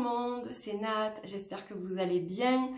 monde, c'est Nat, j'espère que vous allez bien.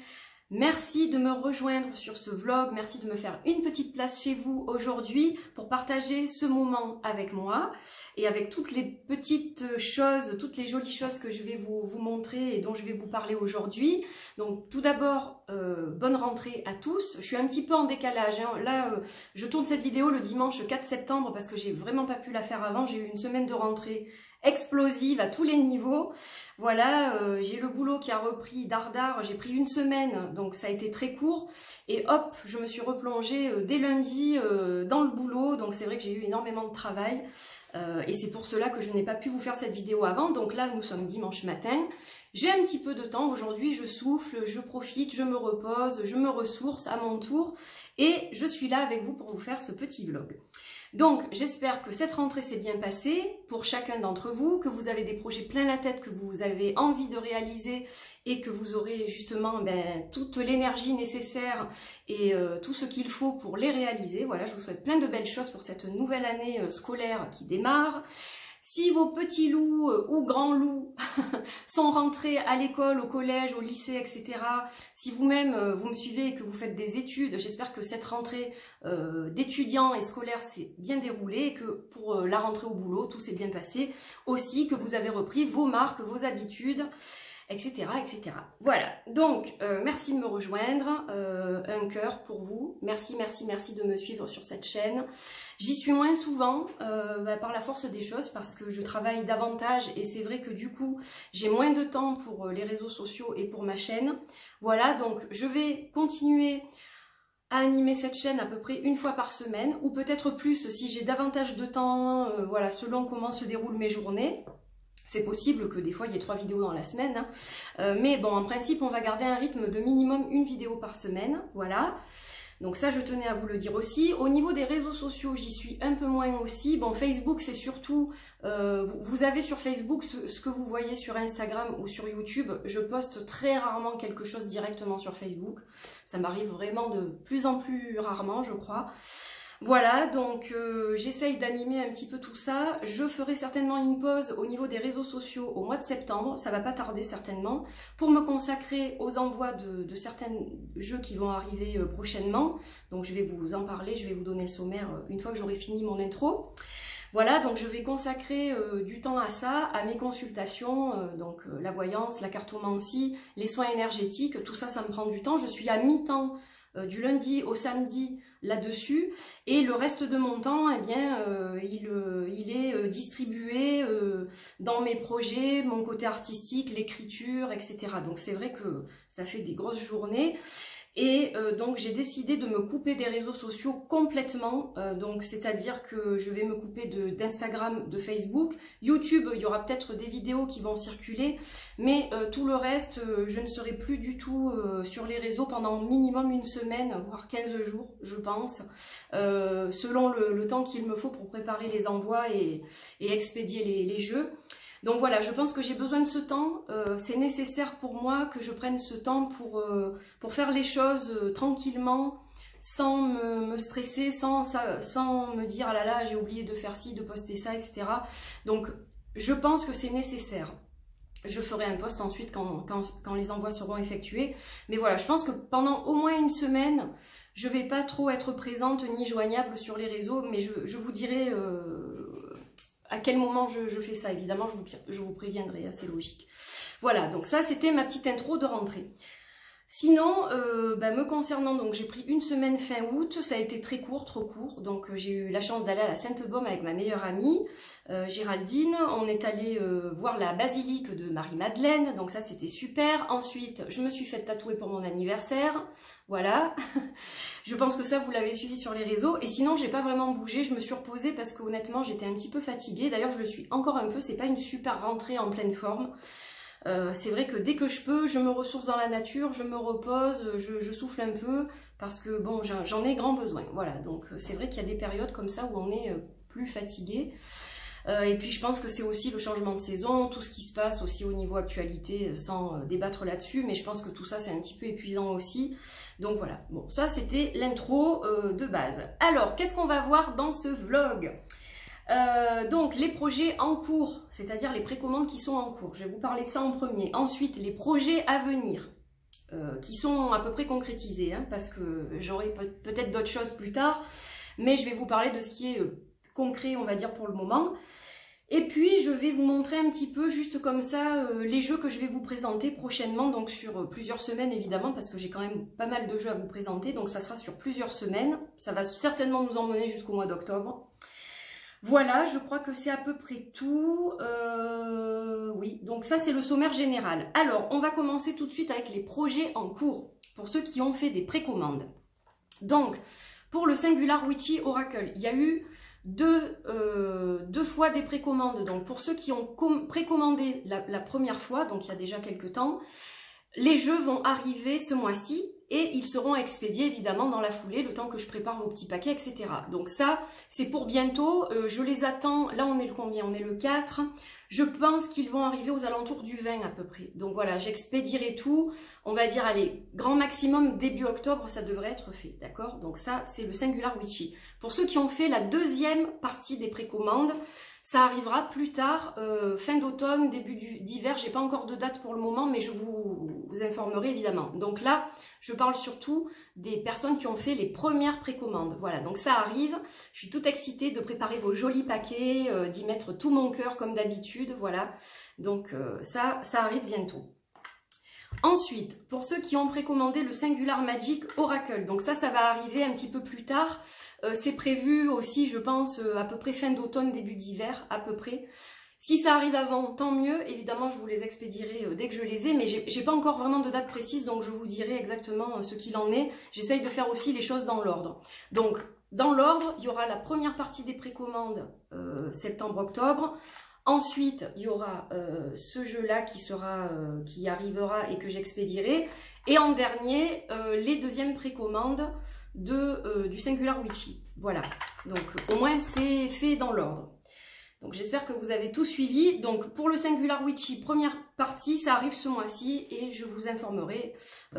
Merci de me rejoindre sur ce vlog, merci de me faire une petite place chez vous aujourd'hui pour partager ce moment avec moi et avec toutes les petites choses, toutes les jolies choses que je vais vous montrer et dont je vais vous parler aujourd'hui. Donc tout d'abord, bonne rentrée à tous. Je suis un petit peu en décalage, hein. Là, je tourne cette vidéo le dimanche 4 septembre parce que j'ai vraiment pas pu la faire avant. J'ai eu une semaine de rentrée explosive à tous les niveaux. Voilà, j'ai le boulot qui a repris dardard, j'ai pris une semaine, donc ça a été très court, et hop, je me suis replongée dès lundi dans le boulot, donc c'est vrai que j'ai eu énormément de travail, et c'est pour cela que je n'ai pas pu vous faire cette vidéo avant. Donc là, nous sommes dimanche matin, j'ai un petit peu de temps aujourd'hui, je souffle, je profite, je me repose, je me ressource à mon tour, et je suis là avec vous pour vous faire ce petit vlog. Donc j'espère que cette rentrée s'est bien passée pour chacun d'entre vous, que vous avez des projets plein la tête, que vous avez envie de réaliser et que vous aurez justement toute l'énergie nécessaire et tout ce qu'il faut pour les réaliser. Voilà, je vous souhaite plein de belles choses pour cette nouvelle année scolaire qui démarre. Si vos petits loups ou grands loups sont rentrés à l'école, au collège, au lycée, etc., si vous-même vous me suivez et que vous faites des études, j'espère que cette rentrée d'étudiants et scolaires s'est bien déroulée et que pour la rentrée au boulot, tout s'est bien passé. Aussi que vous avez repris vos marques, vos habitudes, etc., etc. Voilà, donc merci de me rejoindre, un cœur pour vous, merci de me suivre sur cette chaîne. J'y suis moins souvent par la force des choses parce que je travaille davantage et c'est vrai que du coup j'ai moins de temps pour les réseaux sociaux et pour ma chaîne. Voilà, donc je vais continuer à animer cette chaîne à peu près une fois par semaine ou peut-être plus si j'ai davantage de temps, voilà, selon comment se déroulent mes journées. C'est possible que des fois il y ait 3 vidéos dans la semaine, hein. Mais bon, en principe on va garder un rythme de minimum une vidéo par semaine, voilà. Donc ça je tenais à vous le dire aussi. Au niveau des réseaux sociaux, j'y suis un peu moins aussi. Bon, Facebook c'est surtout, vous avez sur Facebook ce que vous voyez sur Instagram ou sur YouTube. Je poste très rarement quelque chose directement sur Facebook. Ça m'arrive vraiment de plus en plus rarement, je crois. Voilà, donc j'essaye d'animer un petit peu tout ça. Je ferai certainement une pause au niveau des réseaux sociaux au mois de septembre, ça va pas tarder certainement, pour me consacrer aux envois de certains jeux qui vont arriver prochainement. Donc je vais vous en parler, je vais vous donner le sommaire une fois que j'aurai fini mon intro. Voilà, donc je vais consacrer du temps à ça, à mes consultations, donc la voyance, la cartomancie, les soins énergétiques, tout ça, ça me prend du temps. Je suis à mi-temps du lundi au samedi là-dessus, et le reste de mon temps, eh bien, il est distribué dans mes projets, mon côté artistique, l'écriture, etc. Donc c'est vrai que ça fait des grosses journées. Et donc j'ai décidé de me couper des réseaux sociaux complètement, donc c'est-à-dire que je vais me couper d'Instagram, de Facebook, YouTube, il y aura peut-être des vidéos qui vont circuler, mais tout le reste, je ne serai plus du tout sur les réseaux pendant minimum une semaine, voire 15 jours, je pense, selon le temps qu'il me faut pour préparer les envois et expédier les jeux. Donc voilà, je pense que j'ai besoin de ce temps, c'est nécessaire pour moi que je prenne ce temps pour faire les choses tranquillement, sans me stresser, sans me dire « ah là là, j'ai oublié de faire ci, de poster ça, etc. » Donc je pense que c'est nécessaire. Je ferai un post ensuite quand les envois seront effectués. Mais voilà, je pense que pendant au moins une semaine, je ne vais pas trop être présente ni joignable sur les réseaux, mais je vous dirai à quel moment je fais ça. Évidemment, je vous préviendrai, hein, c'est logique. Voilà, donc ça c'était ma petite intro de rentrée. Sinon, me concernant, donc j'ai pris une semaine fin août, ça a été très court, trop court, donc j'ai eu la chance d'aller à la Sainte-Baume avec ma meilleure amie, Géraldine. On est allé voir la basilique de Marie-Madeleine, donc ça c'était super. Ensuite, je me suis fait tatouer pour mon anniversaire, voilà. Je pense que ça vous l'avez suivi sur les réseaux, et sinon j'ai pas vraiment bougé, je me suis reposée parce que honnêtement j'étais un petit peu fatiguée, d'ailleurs je le suis encore un peu, c'est pas une super rentrée en pleine forme. C'est vrai que dès que je peux, je me ressource dans la nature, je me repose, je souffle un peu, parce que bon, j'en ai grand besoin. Voilà, donc c'est vrai qu'il y a des périodes comme ça où on est plus fatigué. Et puis je pense que c'est aussi le changement de saison, tout ce qui se passe aussi au niveau actualité, sans débattre là-dessus, mais je pense que tout ça c'est un petit peu épuisant aussi. Donc voilà, bon, ça c'était l'intro de base. Alors, qu'est-ce qu'on va voir dans ce vlog ? Donc les projets en cours, c'est-à-dire les précommandes qui sont en cours. Je vais vous parler de ça en premier. Ensuite, les projets à venir, qui sont à peu près concrétisés, hein, parce que j'aurai peut-être d'autres choses plus tard, mais je vais vous parler de ce qui est concret, on va dire, pour le moment. Et puis, je vais vous montrer un petit peu, juste comme ça, les jeux que je vais vous présenter prochainement, donc sur plusieurs semaines, évidemment, parce que j'ai quand même pas mal de jeux à vous présenter, donc ça sera sur plusieurs semaines. Ça va certainement nous emmener jusqu'au mois d'octobre. Voilà, je crois que c'est à peu près tout. Oui, donc ça, c'est le sommaire général. Alors, on va commencer tout de suite avec les projets en cours, pour ceux qui ont fait des précommandes. Donc, pour le Singular Witchy Oracle, il y a eu deux fois des précommandes. Donc pour ceux qui ont précommandé la première fois, donc il y a déjà quelques temps, les jeux vont arriver ce mois-ci et ils seront expédiés évidemment dans la foulée, le temps que je prépare vos petits paquets, etc. Donc ça, c'est pour bientôt. Je les attends. Là, on est le combien? On est le 4. Je pense qu'ils vont arriver aux alentours du 20 à peu près. Donc voilà, j'expédierai tout. On va dire, allez, grand maximum début octobre, ça devrait être fait, d'accord? Donc ça, c'est le Singular Witchy. Pour ceux qui ont fait la deuxième partie des précommandes, ça arrivera plus tard, fin d'automne, début d'hiver. J'ai pas encore de date pour le moment, mais je vous informerai évidemment. Donc là, je parle surtout des personnes qui ont fait les premières précommandes. Voilà, donc ça arrive. Je suis toute excitée de préparer vos jolis paquets, d'y mettre tout mon cœur comme d'habitude. Voilà, donc ça arrive bientôt. Ensuite, pour ceux qui ont précommandé le Singular Magic Oracle, donc ça va arriver un petit peu plus tard. C'est prévu aussi, je pense, à peu près fin d'automne, début d'hiver, à peu près. Si ça arrive avant, tant mieux. Évidemment, je vous les expédierai dès que je les ai, mais j'ai pas encore vraiment de date précise, donc je vous dirai exactement ce qu'il en est. J'essaye de faire aussi les choses dans l'ordre. Donc, dans l'ordre, il y aura la première partie des précommandes septembre-octobre. Ensuite, il y aura ce jeu-là qui arrivera et que j'expédierai. Et en dernier, les deuxièmes précommandes du Singular Witchy. Voilà, donc au moins c'est fait dans l'ordre. Donc j'espère que vous avez tout suivi. Donc pour le Singular Witchy, première partie, ça arrive ce mois-ci et je vous informerai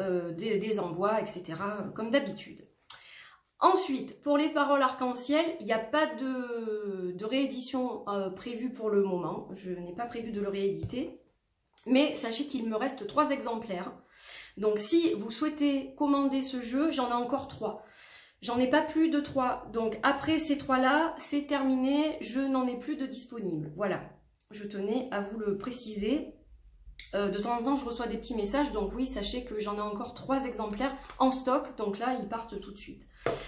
des envois, etc. comme d'habitude. Ensuite, pour les paroles arc-en-ciel, il n'y a pas de réédition prévue pour le moment. Je n'ai pas prévu de le rééditer. Mais sachez qu'il me reste 3 exemplaires. Donc si vous souhaitez commander ce jeu, j'en ai encore 3. J'en ai pas plus de 3. Donc après ces 3-là, c'est terminé. Je n'en ai plus de disponibles. Voilà. Je tenais à vous le préciser. De temps en temps, je reçois des petits messages. Donc oui, sachez que j'en ai encore 3 exemplaires en stock. Donc là, ils partent tout de suite.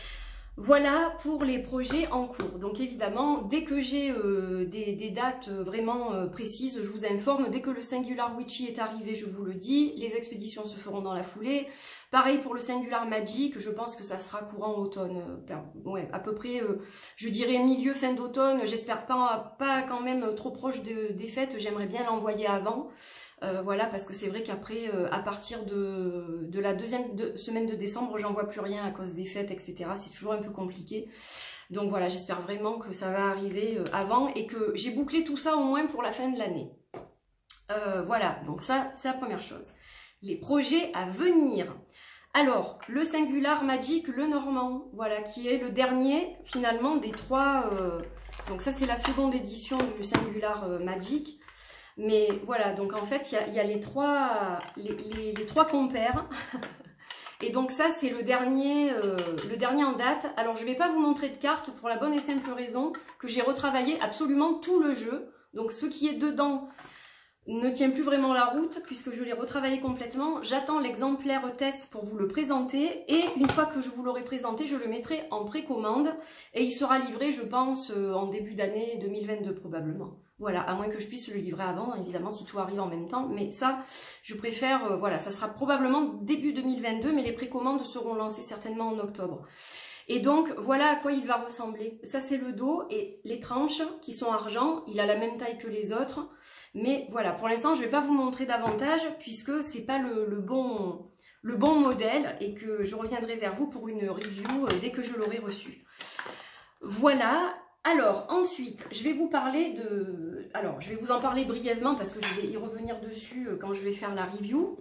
Voilà pour les projets en cours. Donc évidemment, dès que j'ai des dates vraiment précises, je vous informe. Dès que le Singular Witchy est arrivé, je vous le dis. Les expéditions se feront dans la foulée. Pareil pour le Singular Magic, je pense que ça sera courant automne. Ouais, à peu près, je dirais milieu, fin d'automne. J'espère pas quand même trop proche des fêtes. J'aimerais bien l'envoyer avant. Voilà, parce que c'est vrai qu'après, à partir de la deuxième semaine de décembre, j'en vois plus rien à cause des fêtes, etc. C'est toujours un peu compliqué. Donc voilà, j'espère vraiment que ça va arriver avant et que j'ai bouclé tout ça au moins pour la fin de l'année. Voilà, donc ça, c'est la première chose. Les projets à venir. Alors, le Singular Magic, le Normand, voilà, qui est le dernier, finalement, des 3... donc ça, c'est la seconde édition du Singular Magic. Mais voilà, donc en fait, il y a les trois compères. Et donc ça, c'est le dernier en date. Alors, je ne vais pas vous montrer de carte pour la bonne et simple raison que j'ai retravaillé absolument tout le jeu. Donc, ce qui est dedans ne tient plus vraiment la route puisque je l'ai retravaillé complètement. J'attends l'exemplaire test pour vous le présenter. Et une fois que je vous l'aurai présenté, je le mettrai en précommande. Et il sera livré, je pense, en début d'année 2022 probablement. Voilà, à moins que je puisse le livrer avant, évidemment, si tout arrive en même temps. Mais ça, je préfère, voilà, ça sera probablement début 2022, mais les précommandes seront lancées certainement en octobre. Et donc, voilà à quoi il va ressembler. Ça, c'est le dos et les tranches qui sont argent. Il a la même taille que les autres. Mais voilà, pour l'instant, je ne vais pas vous montrer davantage puisque c'est pas le bon modèle et que je reviendrai vers vous pour une review dès que je l'aurai reçu. Voilà. Alors, ensuite, je vais vous parler de... Alors, je vais vous en parler brièvement parce que je vais y revenir dessus quand je vais faire la review.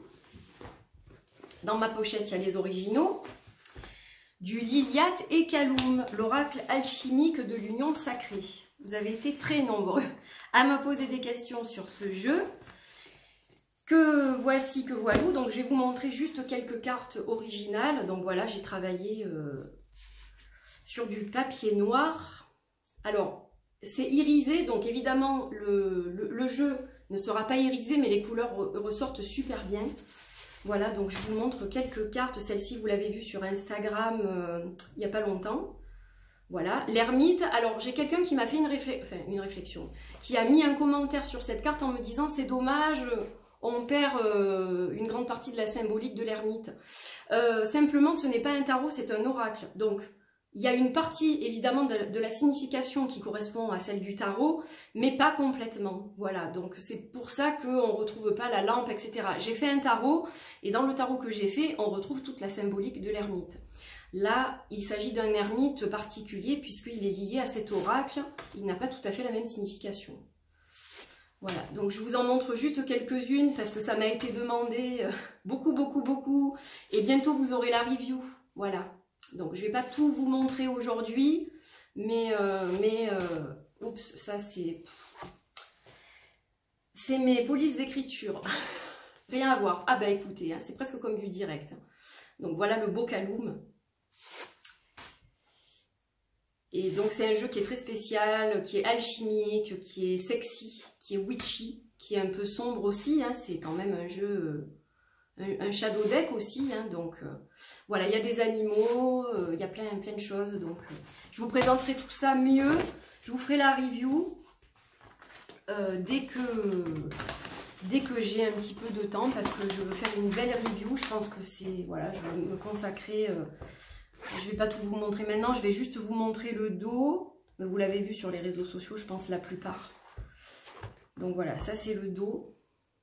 Dans ma pochette, il y a les originaux. Du Liliat et Kaloum, l'oracle alchimique de l'union sacrée. Vous avez été très nombreux à me poser des questions sur ce jeu. Que voici, que voilà. Donc je vais vous montrer juste quelques cartes originales. Donc voilà, j'ai travaillé sur du papier noir. Alors, c'est irisé, donc évidemment le jeu ne sera pas irisé, mais les couleurs ressortent super bien. Voilà, donc je vous montre quelques cartes. Celle-ci, vous l'avez vue sur Instagram il n'y a pas longtemps. Voilà, l'ermite. Alors, j'ai quelqu'un qui m'a fait une réflexion, qui a mis un commentaire sur cette carte en me disant « c'est dommage, on perd une grande partie de la symbolique de l'ermite. » Simplement, ce n'est pas un tarot, c'est un oracle. Donc, il y a une partie, évidemment, de la signification qui correspond à celle du tarot, mais pas complètement. Voilà, donc c'est pour ça qu'on ne retrouve pas la lampe, etc. J'ai fait un tarot, et dans le tarot que j'ai fait, on retrouve toute la symbolique de l'ermite. Là, il s'agit d'un ermite particulier, puisqu'il est lié à cet oracle. Il n'a pas tout à fait la même signification. Voilà, donc je vous en montre juste quelques-unes, parce que ça m'a été demandé beaucoup. Et bientôt, vous aurez la review. Voilà. Donc, je ne vais pas tout vous montrer aujourd'hui, mais oups, ça c'est mes polices d'écriture. Rien à voir. Ah bah écoutez, hein, c'est presque comme du direct. Donc voilà le beau Kaloum. Et donc c'est un jeu qui est très spécial, qui est alchimique, qui est sexy, qui est witchy, qui est un peu sombre aussi. Hein, c'est quand même un jeu... un shadow deck aussi, hein, donc voilà, il y a des animaux, il y a plein de choses, donc je vous présenterai tout ça mieux, je vous ferai la review dès que j'ai un petit peu de temps, parce que je veux faire une belle review. Je pense que c'est, voilà, je vais me consacrer, je vais pas tout vous montrer maintenant, je vais juste vous montrer le dos, vous l'avez vu sur les réseaux sociaux, je pense la plupart. Donc voilà, ça c'est le dos.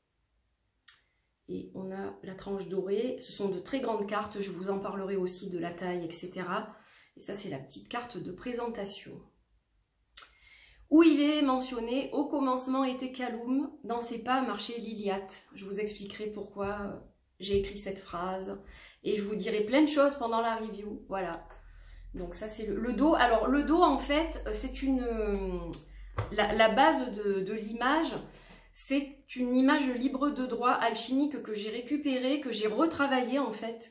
Et on a la tranche dorée. Ce sont de très grandes cartes. Je vous en parlerai aussi de la taille, etc. Et ça, c'est la petite carte de présentation. Où il est mentionné, au commencement était Kaloum, dans ses pas marchait Liliath. Je vous expliquerai pourquoi j'ai écrit cette phrase. Et je vous dirai plein de choses pendant la review. Voilà. Donc ça, c'est le dos. Alors, le dos, en fait, c'est la base de l'image. C'est une image libre de droit alchimique que j'ai récupérée, que j'ai retravaillée en fait,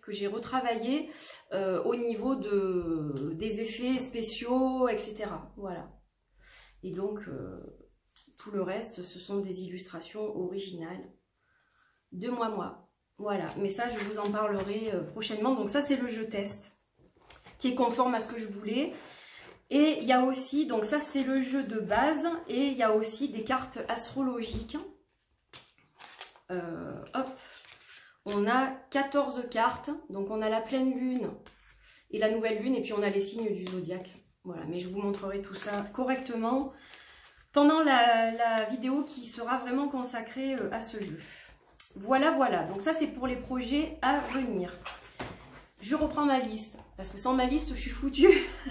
au niveau des effets spéciaux, etc. Voilà. Et donc, tout le reste, ce sont des illustrations originales de moi. Voilà, mais ça, je vous en parlerai prochainement. Donc ça, c'est le jeu test, qui est conforme à ce que je voulais. Et il y a aussi, donc ça c'est le jeu de base, et il y a aussi des cartes astrologiques. Hop, on a 14 cartes, donc on a la pleine lune et la nouvelle lune, et puis on a les signes du zodiaque. Voilà, mais je vous montrerai tout ça correctement pendant la vidéo qui sera vraiment consacrée à ce jeu. Voilà, donc ça c'est pour les projets à venir. Je reprends ma liste, parce que sans ma liste je suis foutue.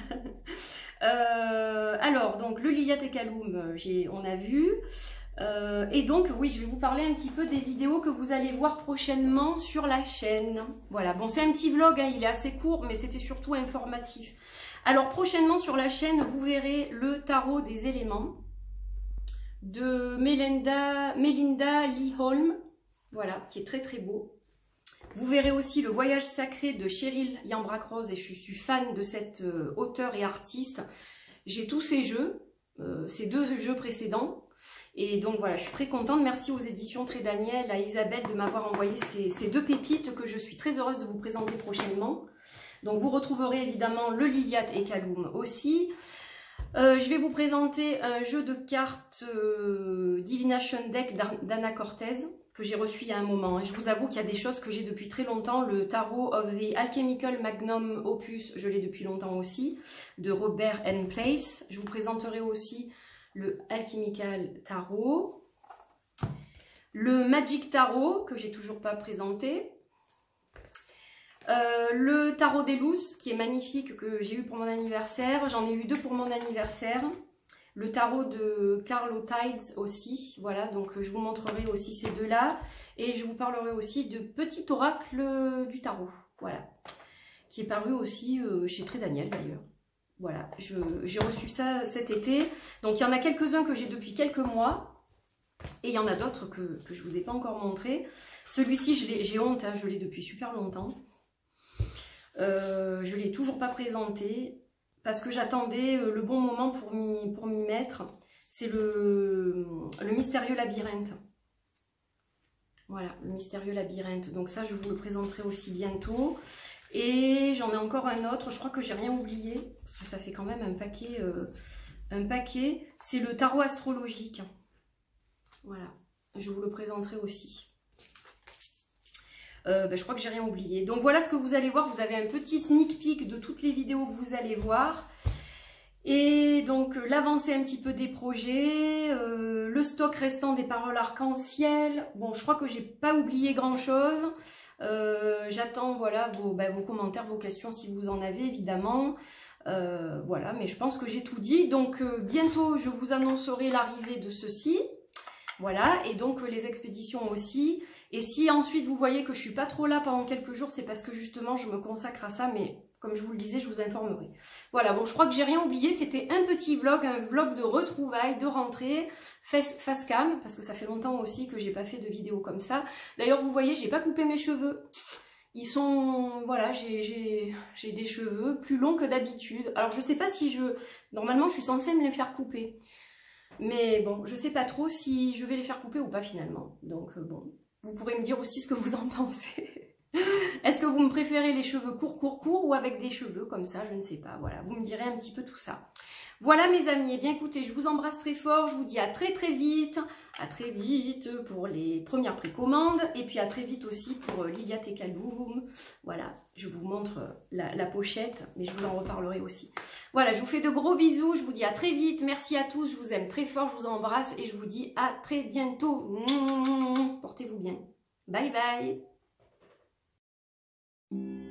Alors, donc le Liliath et Kaloum, on a vu. Et donc, oui, je vais vous parler un petit peu des vidéos que vous allez voir prochainement sur la chaîne. Voilà, bon, c'est un petit vlog, hein, il est assez court, mais c'était surtout informatif. Alors, prochainement sur la chaîne, vous verrez le tarot des éléments de Melinda Lee Holm, voilà, qui est très beau. Vous verrez aussi le voyage sacré de Cheryl Yambracrose, et je suis fan de cette auteure et artiste. J'ai tous ces jeux, ces deux jeux précédents. Et donc voilà, je suis très contente. Merci aux éditions Très Daniel, à Isabelle de m'avoir envoyé ces deux pépites que je suis très heureuse de vous présenter prochainement. Donc vous retrouverez évidemment le Liliath et Kaloum aussi. Je vais vous présenter un jeu de cartes Divination Deck d'Anna Cortez, que j'ai reçu il y a un moment. Et je vous avoue qu'il y a des choses que j'ai depuis très longtemps. Le Tarot of the Alchemical Magnum Opus, je l'ai depuis longtemps aussi, de Robert N. Place. Je vous présenterai aussi le Alchemical Tarot. Le Magic Tarot, que j'ai toujours pas présenté. Le Tarot des Luces, qui est magnifique, que j'ai eu pour mon anniversaire. J'en ai eu deux pour mon anniversaire. Le tarot de Carlo Tides aussi, voilà, donc je vous montrerai aussi ces deux-là. Et je vous parlerai aussi de Petit Oracle du Tarot, voilà, qui est paru aussi chez Très Daniel d'ailleurs. Voilà, j'ai reçu ça cet été. Donc il y en a quelques-uns que j'ai depuis quelques mois. Et il y en a d'autres que je ne vous ai pas encore montré. Celui-ci, j'ai honte, hein, je l'ai depuis super longtemps. Je ne l'ai toujours pas présenté parce que j'attendais le bon moment pour m'y mettre. C'est le mystérieux labyrinthe. Voilà, le mystérieux labyrinthe. Donc ça, je vous le présenterai aussi bientôt. Et j'en ai encore un autre. Je crois que j'ai rien oublié parce que ça fait quand même un paquet. C'est le tarot astrologique. Voilà, je vous le présenterai aussi. Je crois que j'ai rien oublié. Donc voilà ce que vous allez voir. Vous avez un petit sneak peek de toutes les vidéos que vous allez voir. Et donc l'avancée un petit peu des projets, le stock restant des paroles arc-en-ciel. Bon, je crois que j'ai pas oublié grand chose. J'attends voilà vos commentaires, vos questions si vous en avez évidemment. Voilà, mais je pense que j'ai tout dit. Donc bientôt je vous annoncerai l'arrivée de ceci. Voilà, et donc les expéditions aussi. Et si ensuite vous voyez que je suis pas trop là pendant quelques jours, c'est parce que justement je me consacre à ça, mais comme je vous le disais, je vous informerai. Voilà, bon, je crois que j'ai rien oublié, c'était un petit vlog, un vlog de retrouvailles, de rentrée, face cam, parce que ça fait longtemps aussi que j'ai pas fait de vidéo comme ça. D'ailleurs, vous voyez, j'ai pas coupé mes cheveux. Ils sont, voilà, j'ai des cheveux plus longs que d'habitude. Alors, je sais pas si normalement, je suis censée me les faire couper. Mais bon, je sais pas trop si je vais les faire couper ou pas finalement. Donc bon, vous pourrez me dire aussi ce que vous en pensez. Est-ce que vous me préférez les cheveux courts ou avec des cheveux comme ça? Je ne sais pas, voilà, vous me direz un petit peu tout ça. Voilà mes amis, eh bien écoutez, je vous embrasse très fort, je vous dis à très vite pour les premières précommandes, et puis à très vite aussi pour Lilia Tekaloum. Voilà, je vous montre la pochette, mais je vous en reparlerai aussi. Voilà, je vous fais de gros bisous, je vous dis à très vite, merci à tous, je vous aime très fort, je vous embrasse, et je vous dis à très bientôt. Portez-vous bien. Bye bye.